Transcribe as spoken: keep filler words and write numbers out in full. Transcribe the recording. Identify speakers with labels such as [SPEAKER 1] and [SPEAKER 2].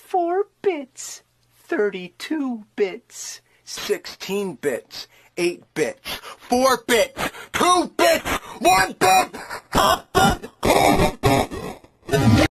[SPEAKER 1] four bits, thirty-two bits,
[SPEAKER 2] sixteen bits, eight bits, four bits, two bits, one bit,